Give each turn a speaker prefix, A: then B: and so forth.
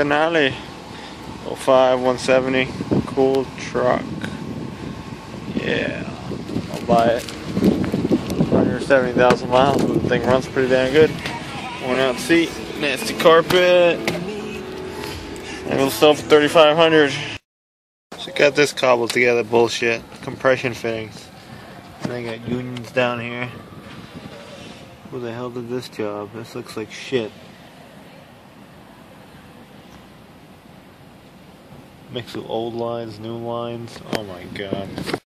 A: Finale 05 170 cool truck. Yeah, I'll buy it. 170,000 miles, but the thing runs pretty damn good. Worn out seat, nasty carpet. And it'll sell for $3,500. Check out this cobbled together bullshit. Compression fittings. And they got unions down here. Who the hell did this job? This looks like shit. Mix of old lines, new lines. Oh my god.